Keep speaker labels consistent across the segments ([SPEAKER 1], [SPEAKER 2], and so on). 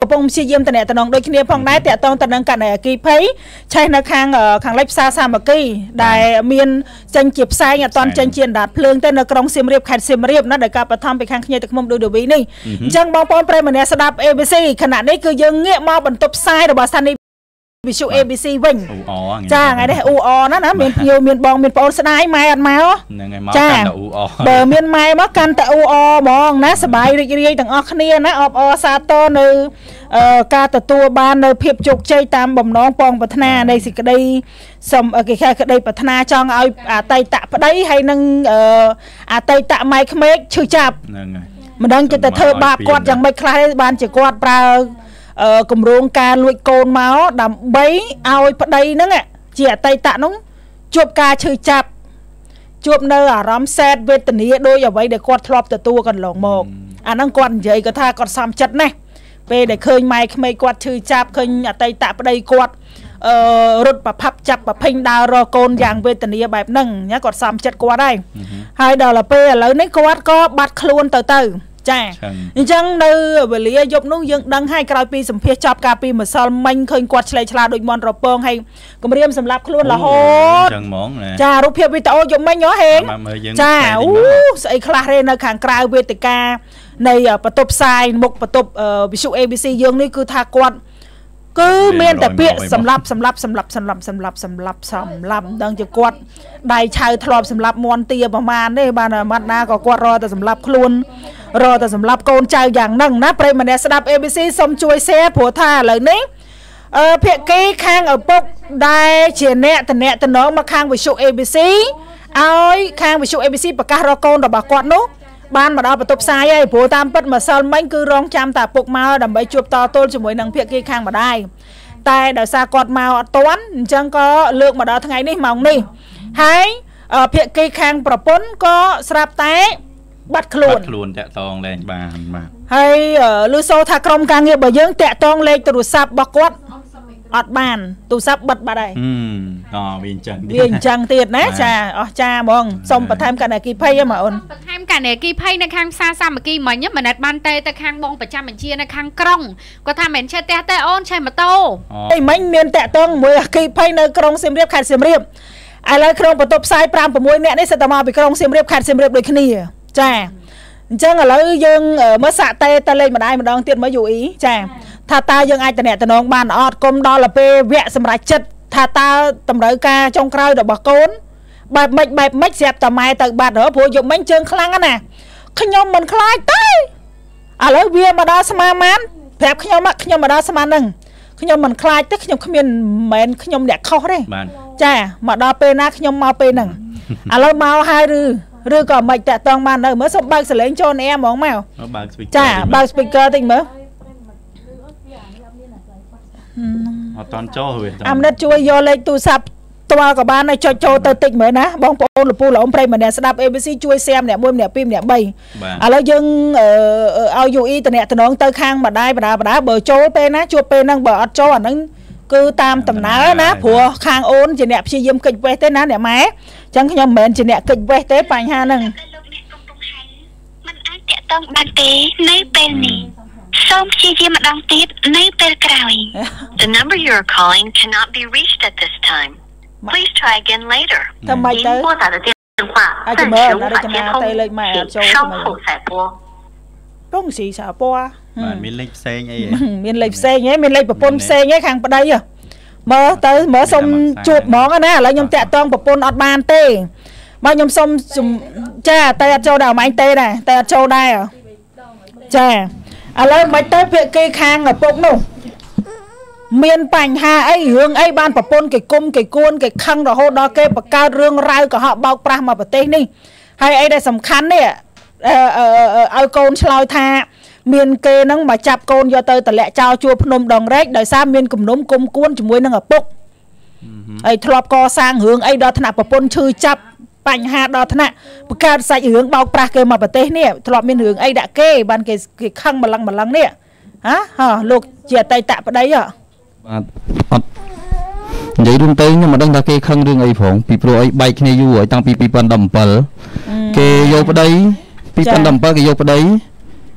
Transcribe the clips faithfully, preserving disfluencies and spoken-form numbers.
[SPEAKER 1] កំពុងព្យាយាមតំណែងតំណងដូចគ្នាផងដែរតាក់ទងទៅនឹងករណីអគ្គីភ័យឆេះនៅខាងខាងលិចផ្សារសាមគ្គីដែលមានចេញជាផ្សែងអត់ទាន់ចេញជាអណ្ដាតភ្លើងទេនៅក្រុងសៀមរាបខេត្តសៀមរាបណាដែលការបឋមពីខាងគ្នាទឹកឃុំឌូដូវីនេះអញ្ចឹងបងប្អូនប្រិយមិត្តស្ដាប់ A B C ខណៈនេះគឺយើងងាកមកបន្ទប់ផ្សាយរបស់ស្ថានីយ៍វិទ្យុ A B C វិញចាថ្ងៃនេះអ៊ូអណាណាមានភ្ញៀវមានបងមានប្អូនស្ដាយម៉ែអត់មក
[SPEAKER 2] ហ្នឹងហើយមកកាន់តែអ៊ូអ
[SPEAKER 1] បើមានម៉ែមកកាន់តែអ៊ូអហ្មងណាសប្បាយរីករាយទាំងអស់គ្នាណាអបអរសាទរនៅការទទួលបាននៅភាពជោគជ័យតាមបំណងពងប្រាថ្នានៃសេចក្តីសូមគេហៅក្តីប្រាថ្នាចង់ឲ្យអតីតប្តីហើយនឹងអតីតម៉ែក្មេកឈឺចាប់ហ្នឹងហើយមិនដឹងចិត្តទៅធ្វើបាបគាត់យ៉ាងម៉េចខ្លះទេបានជាគាត់ប្រើគម្រោងការលួចកូនមកដើម្បីឲ្យប្តីហ្នឹងជាអតីតហ្នឹងជួបការឈឺចាប់ជួបនៅអារម្មណ៍សែតវេទនាដោយអ្វីដែលគាត់ធ្លាប់ទទួលកន្លងមកអាហ្នឹងគាត់និយាយគាត់ថាគាត់សំចិត្តណាស់ពេលដែលឃើញម៉ែក្មេកគាត់ឈឺចាប់ឃើញអតីតប្តីគាត់អឺរត់ប្រផាប់ចាប់ប្រភិញដើររកកូនយ៉ាងវេទនាបែបហ្នឹងណាគាត់សំចិត្តគាត់ហើយហើយដល់ពេលឥឡូវនេះគាត់ក៏បាត់ខ្លួនទៅទៅចាអញ្ចឹងនៅវេលាយប់នោះយើងដឹងហើយក្រោយពីសម្ភាសចប់ការពីម្សិលមិញឃើញគាត់ឆ្លេឆ្លាដូចមន់រពងហើយគម្រាមសម្រាប់ខ្លួនរហូត
[SPEAKER 2] អញ្ចឹងហ្មង
[SPEAKER 1] ចារូបភាពវីដេអូយប់មិញហ៎ហេងចាអូស្អីខ្លះទេនៅខាងក្រៅវេទិកានៃបន្ទប់ផ្សាយមុខបន្ទប់វិទ្យុ A B C យើងនេះគឺថាគាត់គឺមានតែពាក្យសម្រាប់សម្រាប់សម្រាប់សម្រាប់សម្រាប់សម្រាប់សម្រាប់ដឹងជាគាត់ដៃឆៅធ្លាប់សម្រាប់មន់ទាប្រមាណទេបានអាម៉ាត់ណាក៏គាត់រកតែសម្រាប់ខ្លួនរកតែសម្រាប់កូនចៅយ៉ាងហ្នឹងណាប្រិយមិត្តអ្នកស្ដាប់ A B C សូមជួយ share ព្រោះថាឥឡូវនេះអឺភាគីខាងឪពុកដែលជាអ្នកតំណែងតំណងមកខាងវិទ្យុ A B C ឲ្យខាងវិទ្យុ A B C ប្រកាសរកកូនរបស់គាត់នោះបានមកដល់បន្ទប់ផ្សាយហើយព្រោះតាមពិតម្សិលមិញគឺរងចាំតែពុកមកដើម្បីជួបតទល់ជាមួយនឹងភាគីខាងម្ដាយតែដោយសារគាត់មកអត់ទាន់អញ្ចឹងក៏លើកមកដល់ថ្ងៃនេះម៉ោងនេះហើយភាគីខាងប្រពន្ធក៏ស្រាប់តែបាត់ខ្លួនបាត់
[SPEAKER 2] ខ្លួនតាក់តងលេងបានបាទ
[SPEAKER 1] ហើយលឺសូថាក្រុមការងាររបស់យើងតាក់តងលេខទូរស័ព្ទរបស់គាត់អត់បានទូរស័ព្ទបិទបាត់ហើយ
[SPEAKER 2] អូវាអញ្ចឹង
[SPEAKER 1] វាអញ្ចឹងទៀតណាចាអស់ចាហ្មងសូមបន្ថែមករណីគីភ័យហ្មងអូន
[SPEAKER 3] បន្ថែមករណីគីភ័យនៅខាងផ្សារសាមគ្គីមិញមិនណែតបានទេទៅខាងបងប្រចាំបញ្ជានៅខាងក្រុងគាត់ថាមិនឆេះផ្ទះទេអូនឆេះម៉ូតូ
[SPEAKER 1] អីមិញមានតាក់តងមួយគីភ័យនៅក្រុងសៀមរាបខេត្តសៀមរាបឥឡូវក្រុងបន្ទប់ផ្សាយ5 6នាក់នេះសិតតែមកពីក្រុងសៀមរាបខេត្តសៀមរាបដូចគ្នាចាអញ្ចឹងឥឡូវយើងមើលសាក់តេទៅលេខម្ដាយម្ដងទៀតមើលយូអ៊ីចាថាតើយើងអាចតំណែងតំណងបានអត់គុំដល់ទៅពេលវគ្គសម្រាប់ចិត្តថាតើតម្រូវការចុងក្រោយរបស់កូនបែបម៉េចបែបម៉េចស្រាប់តែម៉ែទៅបាត់ហ៎ព្រោះយប់មិញជើងខ្លាំងណាខ្ញុំមិនខ្លាចទេឥឡូវវាមកដល់ស្មាម៉ានប្រាប់ខ្ញុំខ្ញុំមកដល់ស្មានហ្នឹងខ្ញុំមិនខ្លាចទេខ្ញុំគ្មានមិនមែនខ្ញុំអ្នកខុសទេចាមកដល់ពេលណាខ្ញុំមកពេលហ្នឹងឥឡូវមកហើយឬឬក៏មិនតាក់តងបាននៅមើលសុំបើកសលេងចូលអែហ្មងមក
[SPEAKER 2] បើក speaker
[SPEAKER 1] ចាបើក speaker តិចមើល
[SPEAKER 2] អត់តន់ចូលវិញ
[SPEAKER 1] អាមនិតជួយយកលេខទូរស័ព្ទតើក៏បានឲ្យចុចចូលទៅតិចមើលណាបងប្អូនលពូល្អប្រិយម្នាក់ស្ដាប់ A B C ជួយ share ម្នាក់មួយម្នាក់ពីរម្នាក់បីឥឡូវយើងឲ្យយូអ៊ីតំណែងតំណងទៅខាងម្ដាយបដាបដាបើចូលពេលណាជួបពេលហ្នឹងបើអត់ចូលអាហ្នឹងគឺតាមដំណើរណាព្រោះខាងអូនជាអ្នកព្យាយាមកិច្ចវេះទេណាអ្នកម៉ែអញ្ចឹងខ្ញុំមិនមែនជាអ្នកកិច្ចវេះទេបញ្ហាហ្នឹង
[SPEAKER 4] มันអាចតាក់ទងបានទេនៅពេលនេះសូមព្យាយាមម្ដងទៀតនៅពេលក្រោយ The number you are calling cannot be reached at this time. Please try again later.
[SPEAKER 1] ทำไมទៅ
[SPEAKER 4] 拨打的电话暂时无法接通，请稍后再拨。
[SPEAKER 1] ពងស៊ីសាពណ៌
[SPEAKER 2] បាទមានលេខផ្សេងអី
[SPEAKER 1] មានលេខផ្សេងហ៎មានលេខប្រពន្ធផ្សេងហ៎ខាងប្តីមើលទៅមើលសុំជួបហ្មងណាឥឡូវខ្ញុំតាក់តងប្រពន្ធអត់បានទេបើខ្ញុំសុំចាតែអត់ចូលដល់ម៉ែទេដែរតែអត់ចូលដែរចាឥឡូវមិនទៅភាគីខាងឪពុកនោះមានបញ្ហាអីរឿងអីបានប្រពន្ធគេគុំគេគួនគេខឹងរហូតដល់គេបង្កើតរឿងរ៉ាវកុហកបោកប្រាស់មកប្រទេសនេះហើយអីដែលសំខាន់នេះឲ្យកូនឆ្លើយថាមានគេហ្នឹងមកចាប់កូនយកទៅតម្លាក់ចោលជួរភ្នំដងរែកដោយសារមានគំនុំគុំគួនជាមួយនឹងឪពុកហើយធ្លាប់កសាងរឿងអីដល់ថ្នាក់ប្រពន្ធឈឺចាប់បញ្ហាដល់ថ្នាក់បង្កើតសាច់រឿងបោកប្រាស់គេមកប្រទេសនេះធ្លាប់មានរឿងអីដាក់គេបានគេគេខឹងម្លឹងម្លឹងនេះហ៎ហ៎លោកជាអតីតប្តីហ៎
[SPEAKER 5] បាទអត់និយាយរួមទៅខ្ញុំមិនដឹងថាគេខឹងរឿងអីផងពីព្រោះអីបែកគ្នាយូរហើយតាំងពី2017គេយកប្តី2017គេយកប្តី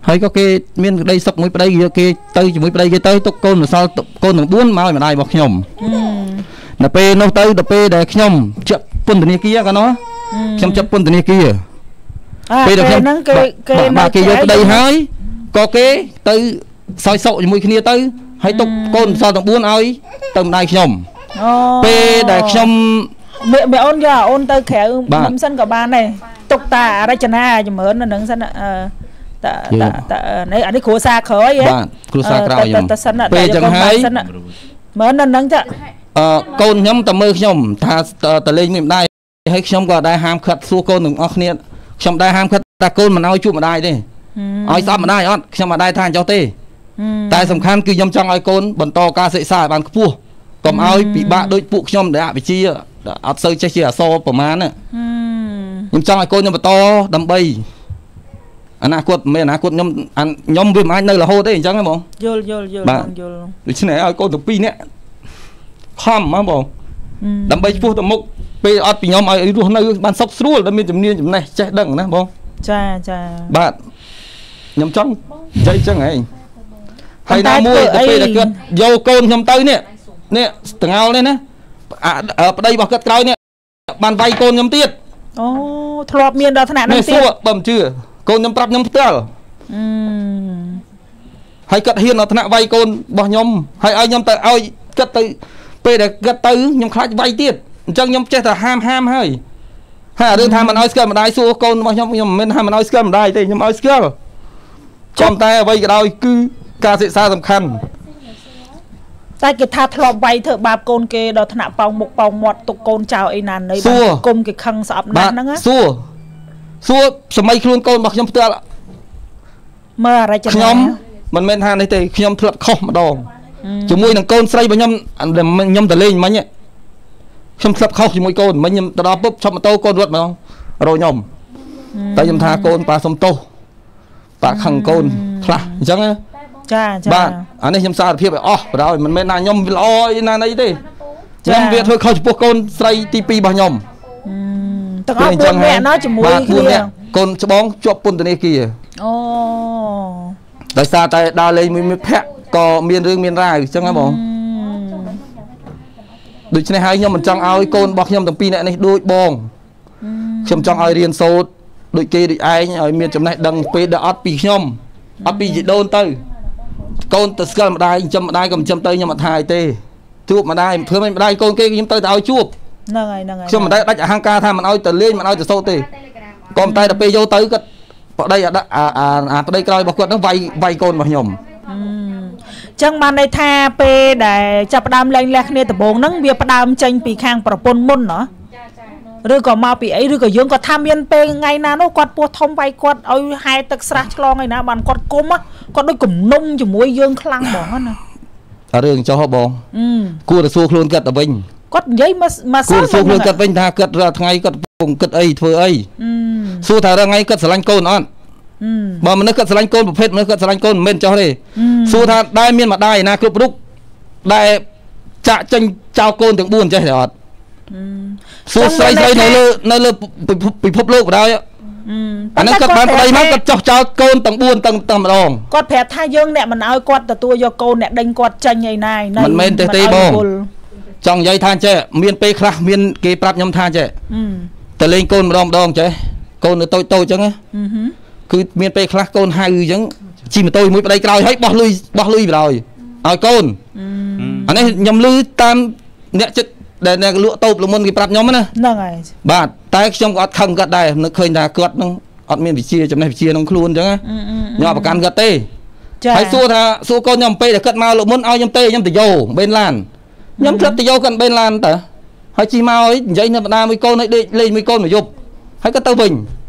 [SPEAKER 5] ហើយក៏គេមានក្តីសុខមួយប្តីគេទៅជាមួយប្តីគេទៅទុកកូនសល់កូនទាំងបួនមកឲ្យម្ដាយរបស់ខ្ញុំដល់ពេលនោះទៅដល់ពេលដែលខ្ញុំជាប់ពន្ធនាគារកាលនោះខ្ញុំជាប់ពន្ធនាគារពេលដែលខ្ញុំហ្នឹងគេគេបាទគេយកប្តីហើយក៏គេទៅសោយសោកជាមួយគ្នាទៅហើយទុកកូនសល់ទាំងបួនឲ្យទៅម្ដាយខ្ញុំអូពេលដែលខ្ញុំមេអូនយកអូនទៅក្រៅខ្ញុំសិនក៏បានដែរទុកតារចនាចម្រើននៅនឹងសិនអឺតតតនេះអានេះគ្រួសារក្រោយហ៎បាទគ្រួសារក្រោយខ្ញុំពេលចឹងហើយមើលនៅនឹងចាអឺកូនខ្ញុំតែមើលខ្ញុំថាតលេងមិនដែរហើយខ្ញុំក៏ដែរហាមឃាត់សួរកូនទាំងអស់គ្នាខ្ញុំដែរហាមឃាត់តែកូនមិនឲ្យជួបម្ដាយទេឲ្យស្អប់ម្ដាយអត់ខ្ញុំមិនដែរថាអញ្ចោះទេតែសំខាន់គឺខ្ញុំចង់ឲ្យកូនបន្តការសិក្សាឲ្យបានខ្ពស់កុំឲ្យពិបាកដូចពួកខ្ញុំដែលអវិជ្ជាអត់សូវចេះជាអសរប្រមាណខ្ញុំចង់ឲ្យកូនខ្ញុំបន្តដើម្បីអនាគតមិនមែនអនាគតខ្ញុំខ្ញុំវាមិនអាចនៅរហូតទេអញ្ចឹងហ៎បងយល់យល់យល់បងយល់ដូច្នេះឲ្យកូនទាំងពីរនាក់ខំហ៎បងដើម្បីឆ្ពោះទៅមុខពេលអត់ពីខ្ញុំឲ្យរស់នៅបានសុខស្រួលដែលមានជំនាញចំណេះចេះដឹងណាបងចាចាបាទខ្ញុំចង់និយាយអញ្ចឹងហ៎ហើយណាមួយទៅពេលដែលគាត់យកកូនខ្ញុំទៅនេះនេះតងោលនេះណាប្តីរបស់គាត់ក្រោយនេះបានវាយកូនខ្ញុំទៀតអូធ្លាប់មានដល់ថ្នាក់ហ្នឹងទៀតនេះសួរបើមិនជឿកូនខ្ញុំប្រាប់ខ្ញុំផ្ទាល់អឺហើយគាត់ហ៊ានដល់ថ្នាក់វាយកូនរបស់ខ្ញុំហើយឲ្យខ្ញុំទៅឲ្យគាត់ទៅពេលដែលគាត់ទៅខ្ញុំខ្លាចវាយទៀតអញ្ចឹងខ្ញុំចេះតែហាមហាមហើយហើយរឿងថាមិនឲ្យស្គាល់ម្ដាយសួរកូនរបស់ខ្ញុំខ្ញុំមិនមែនថាមិនឲ្យស្គាល់ម្ដាយទេខ្ញុំឲ្យស្គាល់ចំតែអ្វីក៏ដោយគឺការសិក្សាសំខាន់តែគេថាធ្លាប់វាយធ្វើបាបកូនគេដល់ថ្នាក់ប៉ោងមុខប៉ោងមាត់ទុកកូនចៅអីណាណីបាទគុំគេខឹងស្អប់ណាស់ហ្នឹងសួរសួរសម័យខ្លួនកូនរបស់ខ្ញុំផ្ទាល់មើលអរិយខ្ញុំមិនមែនថានេះទេខ្ញុំធ្លាប់ខុសម្ដងជាមួយនឹងកូនស្រីរបស់ខ្ញុំខ្ញុំទៅលេងមិញខ្ញុំធ្លាប់ខុសជាមួយកូនមិញខ្ញុំទៅដល់ពុបឈប់ម៉ូតូកូនរត់ម្ដងរកខ្ញុំតែខ្ញុំថាកូនប៉ាសុំទោសប៉ាខឹងកូនខ្លះអញ្ចឹងចាចាបាទអានេះខ្ញុំសារភាពឲ្យអស់បណ្ដោយមិនមែនថាខ្ញុំល្អអីណាណីទេខ្ញុំវាធ្វើខុសចំពោះកូនស្រីទីពីររបស់ខ្ញុំទាំងអស់បួននាក់ណោះជាមួយគ្នាកូនច្បងជាប់ពន្ធនាគារអូដោយសារតែដើរលេងមួយមិត្តភក្តិក៏មានរឿងមានរាវអញ្ចឹងហ៎បងដូច្នេះហើយខ្ញុំមិនចង់ឲ្យកូនរបស់ខ្ញុំទាំងពីរនាក់នេះដូចបងខ្ញុំចង់ឲ្យរៀនសូត្រដូចគេដូចឯងឲ្យមានចំណេះដឹងពេលដែលអត់ពីខ្ញុំអត់ពីជីដូនទៅកូនទៅស្គាល់ម្ដាយចិញ្ចឹមម្ដាយក៏ចិញ្ចឹមទៅខ្ញុំអត់ថាអីទេជួបម្ដាយធ្វើមិនម្ដាយកូនគេខ្ញុំទៅតែឲ្យជួបហ្នឹងហើយហ្នឹងហើយខ្ញុំមិនដែលដាច់អហង្ការថាមិនឲ្យទៅលេងមិនឲ្យទៅសូត្រទេក៏តែដល់ពេលយកទៅគាត់ប្តីអាអាប្តីក្រោយរបស់គាត់ហ្នឹងវាយវាយកូនរបស់ខ្ញុំអញ្ចឹងបានន័យថាពេលដែលចាប់ផ្ដើមលែងលះគ្នាដំបូងហ្នឹងវាផ្ដើមចេញពីខាងប្រពន្ធមុនណ៎ឬក៏មកពីអីឬក៏យើងគាត់ថាមានពេលថ្ងៃណានោះគាត់ពោះធំវាយគាត់ឲ្យហែទឹកស្រះឆ្លងឯណាបានគាត់គុំគាត់ដូចគំនុំជាមួយយើងខ្លាំងហ្មងណារឿងចុះបងគួរទៅសួរខ្លួនគាត់ទៅវិញគាត់និយាយមកមកសួរសួរខ្លួនគាត់វិញថាគាត់រាល់ថ្ងៃគាត់កំពុងគិតអីធ្វើអីសួរថារាល់ថ្ងៃគាត់ស្រឡាញ់កូនអត់បើមនុស្សគាត់ស្រឡាញ់កូនប្រភេទមនុស្សគាត់ស្រឡាញ់កូនមិនមែនចុះទេសួរថាដែរមានម្ដាយណាគ្រប់រូបដែលចាក់ចេញចោលកូនទាំងបួនចេះទេអត់សួរស្រីស្រីនៅលើនៅលើពិភពលោកបណ្ដោយអានេះគាត់បានប្តីមកគាត់ចោះចោលកូនទាំងបួនទាំងតែម្ដងគាត់ប្រាប់ថាយើងអ្នកមិនឲ្យគាត់ទទួលយកកូនអ្នកដេញគាត់ចេញឯណាឯណាមិនមែនទេទេបងចង់និយាយថាចេះមានពេលខ្លះមានគេប្រាប់ខ្ញុំថាចេះទៅលេងកូនម្ដងម្ដងចេះកូននៅតូចតូចអញ្ចឹងគឺមានពេលខ្លះកូនហៅអញ្ចឹងជិះម៉ូតូមួយប្តីក្រោយហើយបោះលុយបោះលុយបណ្ដោយឲ្យកូនអានេះខ្ញុំឮតាមអ្នកចិត្តដែលអ្នកលក់តូបលមុនគេប្រាប់ខ្ញុំណាហ្នឹងហើយបាទតែខ្ញុំក៏អត់ខឹងគាត់ដែរនឹកឃើញថាគាត់នឹងអត់មានវិជាចំណេះវិជាក្នុងខ្លួនអញ្ចឹងខ្ញុំអត់ប្រកាន់គាត់ទេហើយសួរថាសួរកូនខ្ញុំពេលដែលគាត់មកលមុនឲ្យខ្ញុំទេខ្ញុំទៅយោបេនឡានខ្ញុំធ្លាប់ទៅយោគាត់បេនឡានតើហើយជិះមកឲ្យនិយាយនៅបណ្ដាមួយកូនឲ្យដេកលេងមួយកូនមកយប់ហើយគាត់ទៅវិញ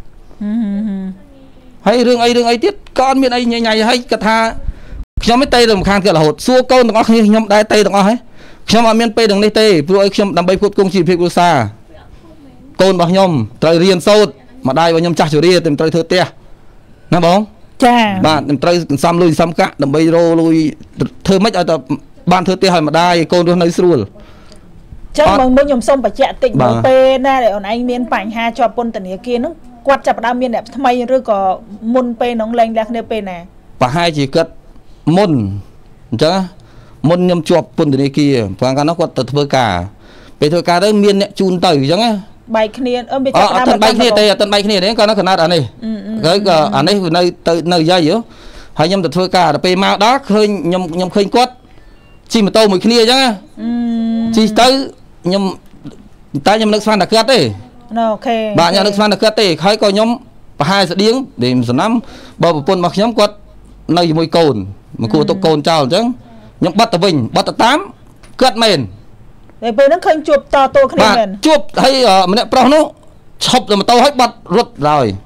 [SPEAKER 5] ហើយរឿងអីរឿងអីទៀតក៏អត់មានអីញ៉ៃញ៉ៃហើយគាត់ថាខ្ញុំមិនទេរំខានគាត់រហូតសួរកូនទាំងអស់គ្នាខ្ញុំដែរទេទាំងអស់ហ្នឹងខ្ញុំអត់មានពេលទាំងនេះទេព្រោះឲ្យខ្ញុំដើម្បីផ្គត់ផ្គង់ជីវភាពគ្រួសារកូនរបស់ខ្ញុំត្រូវរៀនសូត្រម្ដាយរបស់ខ្ញុំចាស់ជរាតែត្រូវធ្វើផ្ទះណាបងចាបាទត្រូវសន្សំលុយសន្សំកាក់ដើម្បីរកលុយធ្វើម៉េចឲ្យតែបានធ្វើផ្ទះឲ្យម្ដាយកូនរស់នៅស្រួលចឹងបងមុនខ្ញុំសូមបញ្ជាក់តិចមើលពេលណាដែលអូនឯងមានបញ្ហាជាប់ពន្ធនាគារហ្នឹង
[SPEAKER 1] quạt chập đam miên đẹp thay rồi có môn pe nóng lên đẹp đẹp pe nè
[SPEAKER 5] và hai chỉ cất môn chứ môn nhâm chuột bún từ đây kia và cái nó có từ thưa cả về thưa cả đấy miên nè chun tử chứ nghe
[SPEAKER 1] bài kia ở bên
[SPEAKER 5] ờ tân bay kia đây tân bay kia đấy con nó khẩn ở đây cái ở đây nơi từ nơi dây yếu hai nhâm từ thưa cả là pe màu đó khơi nhâm nhâm khơi quất chỉ mà tô một kia chứ nghe chỉ tới nhâm ta nhâm nước phan là cất đấy
[SPEAKER 1] ok
[SPEAKER 5] bạn nhà nước phan là cất đấy khơi coi nhâm và hai sẽ điếng để số năm bao bồn mặc nhâm quất nơi môi cồn mà cô tô cồn chào chứ nhâm bắt tờ vinh bắt tờ tám cất mền
[SPEAKER 1] để bên nó khơi chụp to tô cái này
[SPEAKER 5] chụp hay ở mình pro nó chụp rồi mà tôi hết bắt rút rồi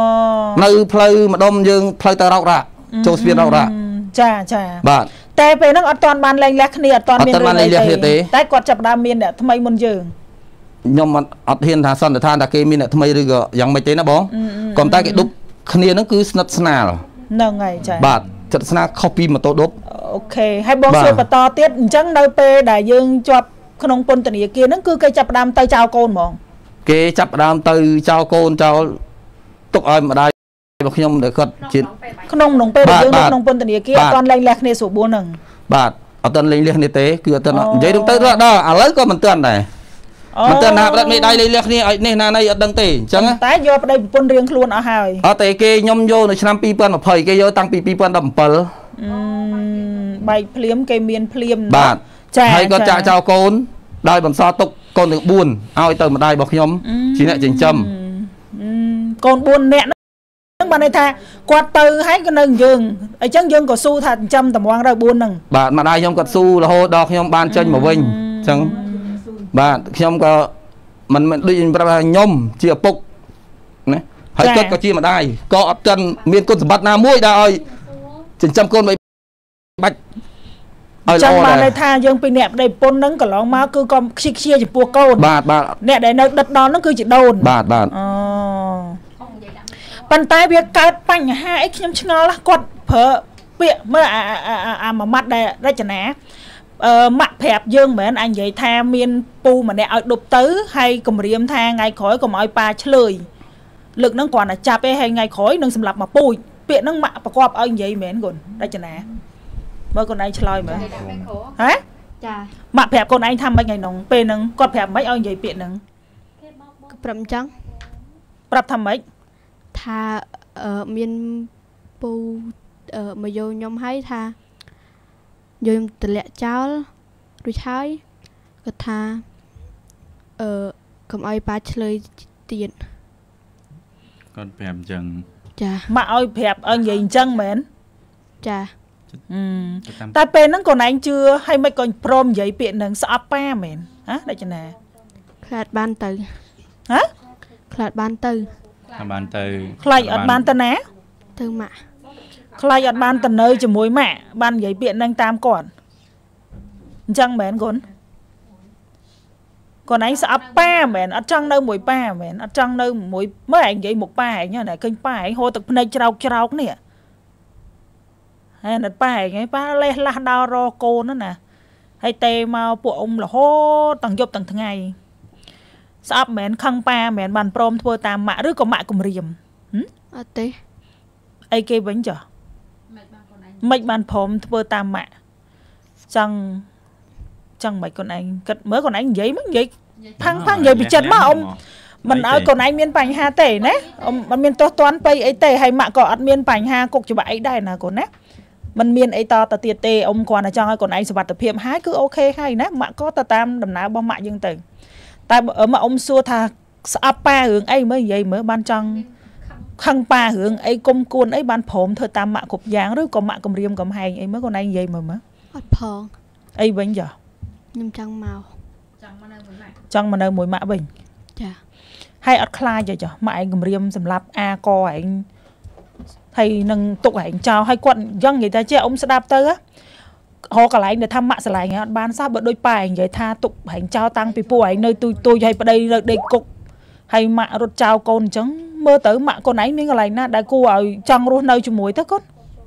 [SPEAKER 5] nơi play mà đông dương play tờ rau ra châu xuyên rau ra
[SPEAKER 1] chà chà
[SPEAKER 5] bạn
[SPEAKER 1] แต่เป็นนักอัตตอนบานแรงแรกนี่อัตตอนเมียนเลยแต่กอดจับดามเมียนเนี่ยทำไมมันเยอะ
[SPEAKER 5] ยมมันอัดเห็นทางสันแต่ทางตะเกียมีเนี่ยทำไมรึก็ยังไม่เต้นนะบ้องก่อนตาเกิดดุคะแนนนั่นคือสนับสนุน
[SPEAKER 1] นั่งไงใช่
[SPEAKER 5] บาทจัดสนาคอปีมาโตดุ
[SPEAKER 1] โอเคให้บ้องช่วยปะตอเตี้ยจังในเปได้ยังจับขนมปนตันเกียนั่นคือเกจับดามเตยเจ้าโกนมอง
[SPEAKER 5] เกจับดามเตยเจ้าโกนเจ้าตกอ้อยมาได้บอกยมเด็กก็จิต
[SPEAKER 1] ขนมหนงเปได้ยังขนมปนตันเกียตอนแรงแรกในสูบบัวหนึ่ง
[SPEAKER 5] บาทเอาตันเลี้ยงนี่เต้คือตันใจตรงเต้ด้วยด้อะไรก็มันเตือนได้มันเตือนนะแล้วไม่ได้เลี้ยงนี่ไอ้นี่นาในดังเต้จังอ่ะ
[SPEAKER 1] แต่โยไปได้ปนเรียงคล้วนเอาหาย
[SPEAKER 5] เอาแต่เกยยมโยในชั้นปีเปิ้ลมาเผยเกยโยตั้งปีปีเปิ้ลดำเปิล
[SPEAKER 1] ใบเพลียมเกมียนเพลียม
[SPEAKER 5] บาทให้ก็จะเจ้าโกนได้บนซอตกโกนถึงบุญเอาไอ้เติมมาได้บอกยมชี้เนี่ยจริงจ
[SPEAKER 1] ำโกนบุญเนี่ยนั่งมาในท่ากวาดตือให้ก็นึ่งยืงไอ้จังยืงก็สู้ทันจำแต่วางได้บุญหนึ่ง
[SPEAKER 5] บาทมาได้ยมก็สู้แล้วโหดอกยมบานเจนมาวิ่งจังบาทยมก็มันมันด้วยประมาณยมเจียปุกนะให้ก็ก็ชี้มาได้ก็อัดกันมีนก้นสมบัติน้ำมุ้ยได้จนจำก้นไปบัด
[SPEAKER 1] จังมาในท่ายังไปแนบได้ปนนั่งก็ร้องมาคือก็ชิเชียจะปัวโกน
[SPEAKER 5] บาทบาท
[SPEAKER 1] เนี่ยได้ในดัดดอนนั่นคือจะโดน
[SPEAKER 5] บาทบาท
[SPEAKER 1] ปันตายเบียการปัญหาไอ้ขยมชงอละกดเพอเปียเมื่ออ่าอ่าอ่ามามัดได้ได้จะแหนเอ่อมัดแผบยื่งเหมือนอันใหญ่แทนเมียนปูมาเนี่ยเอาดุบตื้อให้กลมเรียมแทงไงขอยกลมเอาปลาเฉลยลึกนั่งก่อนอ่ะจับไปให้ไงขอยนั่งสำหรับมาปุยเปียนั่งมัดประกอบเอาใหญ่เหม็นก่อนได้จะแหนเมื่อคนไอ้เฉลยเหมือนฮะมัดแผบคนไอ้ทำไปไงน้องเปียนั่งกดแผบไม่เอาใหญ่เปียนั่ง
[SPEAKER 6] ปรับจัง
[SPEAKER 1] ปรับทำไหม
[SPEAKER 6] ท่าเอ่อเมียนปูเอ่อมาโยยมให้ท่าโยยตะเละเจ้าดูใช้ก็ท่าเอ่อกำไอปลาเฉลยเตียน
[SPEAKER 2] con phèm chừng
[SPEAKER 6] จ้ะ
[SPEAKER 1] มาเอาแผบเอาใหญ่จังเหม็น
[SPEAKER 6] จ้ะ
[SPEAKER 1] อืมแต่เป็นนั่งก่อนไหนเชื่อให้ไม่ก่อนพร้อมใหญ่เปียหนึ่งสอบแป้เหม็นฮะได้จะไหน
[SPEAKER 6] คลาดบ้านตือ
[SPEAKER 1] ฮะ
[SPEAKER 6] คลาดบ้านตือ
[SPEAKER 2] บ้านตือ
[SPEAKER 1] ใครอัดบ้านตะแหน
[SPEAKER 6] ตือมะ
[SPEAKER 1] ใครอัดบ้านตะเนยจะมวยแม่บ้านใหญ่เปียนั่งตามก่อนจังเหม็นก่อนก่อนไหนสอบแป้เหม็นอัดจังเนยมวยแป้เหม็นอัดจังเนยมวยเมื่อไหร่ใหญ่หมกแป้เนี่ยไหนขึ้นแป้โหตึกในเจ้าเจ้าเนี่ยให้นัดแป้ไงป้าเล่ละดาวรอโกนั่นน่ะให้เตมาปวดองละโหต่างยบต่างทั้งไงสอบเหม็นขังปลาเหม็นบันปลอมทัวตามหมาหรือก็หมากุมเรียม
[SPEAKER 6] อะเต้
[SPEAKER 1] ไอเกย์บังจ่อไม่บันพร้อมทัวตามหมาจังจังไม่คนไอ้กัดเมื่อคนไอ้ใหญ่มั้งใหญ่พังพังใหญ่ไปจัดมาอมมันเอาคนไอ้เมียนปัญหาเตะนะมันเมียนตัวตอนไปไอเตะให้หมาก็อัดเมียนปัญหากกจะไปไอ้ได้นะคนนะมันเมียนไอตอตะเตียเตะอมก่อนนะจังไอ้คนไอ้สวัสดิ์เพียมหายคือโอเคให้นะหมาก็ตะตามดำน้ำบ่หมายังตึงแต่ở mà ông xua thà sắp ba hướng ấy mới vậy mới ban trăng khăn ba hướng ấy công cuốn ấy ban phồng thôi tam mạ cục dáng rồi còn mạ cầm riêng cầm hay ấy mới còn anh vậy mà mà
[SPEAKER 6] phồng
[SPEAKER 1] ấy bây giờ
[SPEAKER 6] nhưng trăng màu
[SPEAKER 1] trăng mà nơi mùi mạ bình hay ở khai giờ giờ mạ cầm riêng sầm lạp a co anh thầy nâng tục ảnh chào hay quận dân người ta chứ ông sẽ đạp tới á họ cả lại để thăm mạ sẽ lại nghe ban sao bữa đôi bài vậy tha tục hành trao tăng bị phụ ảnh nơi tôi tôi hay ở đây đây cục hay mạ rốt trao con trắng mơ tới mạ con ấy miếng lại na đại cô ở trong luôn nơi cho muối thế con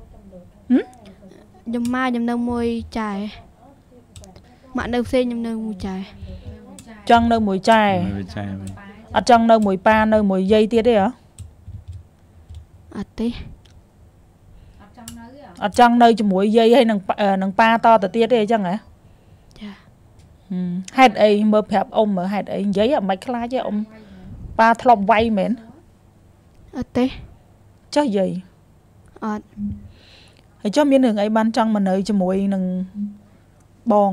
[SPEAKER 6] nhầm ma nhầm nơi môi chài mạ nơi xe nhầm nơi mùi chài
[SPEAKER 1] trong nơi mùi chài ở trong nơi mùi pa nơi mùi dây tiết đấy hả
[SPEAKER 6] អត់ទេ
[SPEAKER 1] អត់ចង់នៅជាមួយយាយហើយនឹងនឹងប៉ាតទៅទៀតទេអញ្ចឹងហ៎
[SPEAKER 6] ចា
[SPEAKER 1] ហេតុអីមើលប្រាប់អ៊ំមើលហេតុអីនិយាយមិនខ្លាចទេអ៊ំប៉ាធ្លាប់វាយមែន
[SPEAKER 6] អត់ទេ
[SPEAKER 1] ចុះយាយ
[SPEAKER 6] អត់
[SPEAKER 1] ហើយចុះមានរឿងអីបានចង់មកនៅជាមួយនឹងបង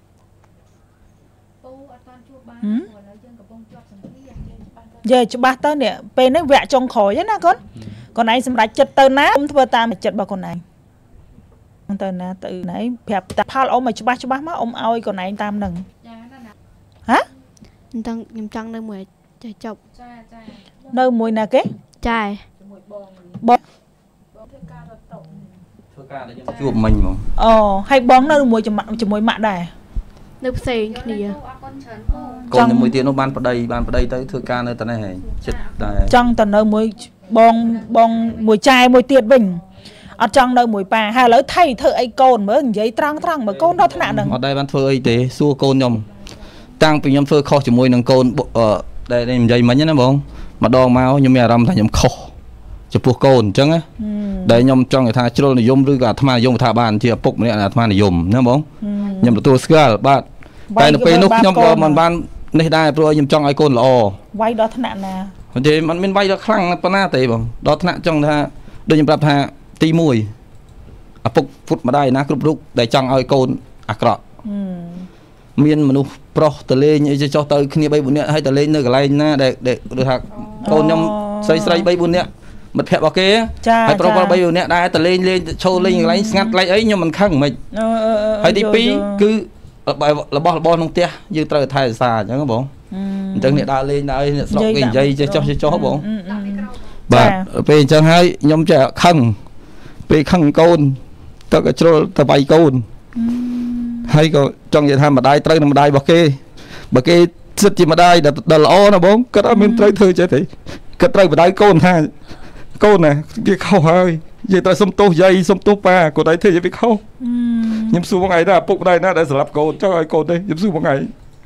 [SPEAKER 1] ពូអត់តាន់ជួបបានព្រោះឥឡូវយើងកំពុងជាប់សម្ភារយាយច្បាស់ទៅនេះពេលនេះវគ្គចុងក្រោយណាកូនកូនឯងសម្រេចចិត្តទៅណាអ៊ំធ្វើតាមចិត្តរបស់កូនឯងទៅណាទៅណៃប្រាប់តាផលអ៊ំឲ្យច្បាស់ច្បាស់មកអ៊ំឲ្យកូនឯងតាមនឹងចាណាណាហ៎
[SPEAKER 6] ខ្ញុំចង់ខ្ញុំចង់នៅមួយចេះចប់
[SPEAKER 1] ចាចានៅមួយណាគេ
[SPEAKER 6] ចា
[SPEAKER 1] ជាមួយបងបងធ្វើការរត់តុ
[SPEAKER 5] ធ្វើការដែលខ្ញុំជួបមិញហ្មង
[SPEAKER 1] អូហើយបងនៅមួយជាមួយម៉ាក់ដែរ
[SPEAKER 6] នៅផ្សេងគ្នា
[SPEAKER 5] កូនមួយទៀតនោះបានប្តីបានប្តីទៅធ្វើការនៅតែនេះហើយចិត្តដែរ
[SPEAKER 1] ចង់ទៅនៅមួយបងបងមួយចែមួយទៀតវិញអត់ចង់នៅមួយប៉ាហើយឥឡូវថៃធ្វើអីកូនមើលនិយាយត្រង់ត្រង់មើលកូនដល់ថ្នាក់ហ្នឹង
[SPEAKER 5] អត់ដែរបានធ្វើអីទេសួរកូនខ្ញុំតាំងពីខ្ញុំធ្វើខុសជាមួយនឹងកូនដែលនិយាយមិញណាបងម្ដងមកខ្ញុំមានអារម្មណ៍ថាខ្ញុំខុសចំពោះកូនអញ្ចឹងណាដែលខ្ញុំចង់ថាជ្រុលនិយមឬក៏អាត្មានិយមថាបានជាឪពុកម្នាក់អាត្មានិយមណាបងខ្ញុំទទួលស្គាល់បាទតែនៅពេលនោះខ្ញុំក៏មិនបាននេះដែរព្រោះខ្ញុំចង់ឲ្យកូនល្អ
[SPEAKER 1] វាយដល់ថ្នាក់ណា
[SPEAKER 5] និយាយមិនមានវាយដល់ខ្លាំងប៉ុណ្ណាទេបងដល់ថ្នាក់ចង់ថាដូចខ្ញុំប្រាប់ថាទីមួយឪពុកពុតម្ដាយណាគ្រប់រូបដែលចង់ឲ្យកូនអាក្រក់មានមនុស្សប្រុសទៅលេងអីចុះទៅគ្នាបីបួននាក់ហើយទៅលេងនៅកន្លែងណាដែលដូចថាកូនខ្ញុំស្រីស្រីបីបួននាក់មិត្តភក្តិរបស់គេហើយប្រុសបីបួននាក់ដែរទៅលេងលេងឈរលេងកន្លែងស្ងាត់កន្លែងអីខ្ញុំមិនខឹងមិនហើយទីពីរគឺរបស់របស់ក្នុងផ្ទះយើងត្រូវថែរក្សាអញ្ចឹងបងអញ្ចឹងអ្នកដើរលេងដើរអ្នកស្រុកគេនិយាយចេះចុះចេះចុះបងបាទពេលអញ្ចឹងហើយខ្ញុំចេះខឹងពេលខឹងកូនទៅក៏ជ្រុលទៅវាយកូនហើយក៏ចង់និយាយថាម្ដាយត្រូវនឹងម្ដាយរបស់គេបើគេសិតជាម្ដាយដែលល្អណាបងគាត់អត់មានត្រូវធ្វើចេះទេគាត់ត្រូវម្ដាយកូនថាកូនណាវាខុសហើយនិយាយទៅសុំទោសយាយសុំទោសប៉ាគាត់ឲ្យធ្វើវាខុសខ្ញុំសួរបងឯងថាឪពុកម្ដាយណាដែលសម្រាប់កូនចង់ឲ្យកូនទេខ្ញុំសួរបងឯង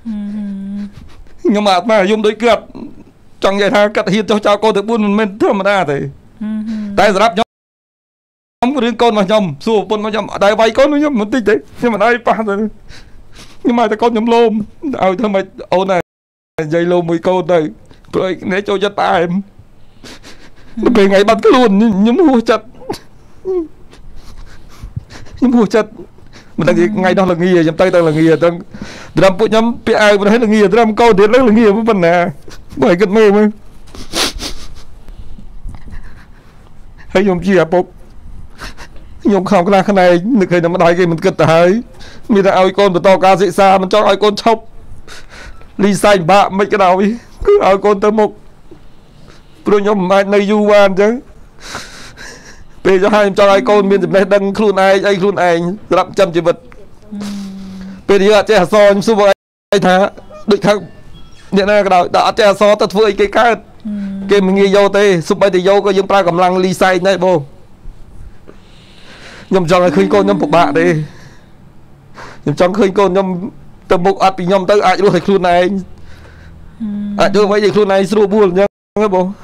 [SPEAKER 5] ខ្ញុំអាត្មាយំដូចគាត់ចង់និយាយថាគាត់ហ៊ានចុះចោលកូនទៅបួនមិនមែនធម្មតាទេតែសម្រាប់ខ្ញុំរឿងកូនរបស់ខ្ញុំសួរប្រពន្ធរបស់ខ្ញុំអត់ដែរវាយកូនខ្ញុំមិនតិចទេខ្ញុំមិនដែរប៉ះទេខ្ញុំមកតែកូនខ្ញុំលោមឲ្យធ្វើម៉េចអូនណានិយាយលោមមួយកូនទៅព្រោះនេះចូលចិត្តផ្អែមពេលថ្ងៃបាត់ខ្លួនខ្ញុំហួសចិត្តខ្ញុំហួសចិត្តមិនដឹងថ្ងៃនោះល្ងាខ្ញុំទៅទៅល្ងាទៅត្រឹមពួកខ្ញុំពាក់អាវប្រហែលល្ងាត្រឹមកូនទៀតលើល្ងាប៉ុណ្ណាបើឲ្យគិតមើលមើលហើយខ្ញុំជាឪពុកខ្ញុំខំខ្នះខ្នែងនឹកឃើញតែម្ដាយគេមិនគិតទៅហើយមានតែឲ្យកូនបន្តការសិក្សាមិនចង់ឲ្យកូនឈប់លីសៃបាក់មិនក៏ដោយគឺឲ្យកូនទៅមុខព្រោះខ្ញុំមិនអាចនៅយូរបានអញ្ចឹងពេលចុះហើយខ្ញុំចង់ឲ្យកូនមានចំណេះដឹងខ្លួនឯងអីខ្លួនឯងសម្រាប់ចាំជីវិតពេលយើងអត់ចេះអក្សរខ្ញុំសួរបងឯងថាដូចខាងអ្នកណាក៏ដោយតែអត់ចេះអក្សរទៅធ្វើអីគេកើតគេមិនងាយយកទេសូម្បីតែយកក៏យើងប្រើកម្លាំងលីសៃដែរបងខ្ញុំចង់ឲ្យឃើញកូនខ្ញុំពិបាកទេខ្ញុំចង់ឃើញកូនខ្ញុំទៅមុខអត់ពីខ្ញុំទៅអាចរស់តែខ្លួនឯងអាចធ្វើអ្វីឲ្យខ្លួនឯងស្រួលបួលអញ្ចឹងបង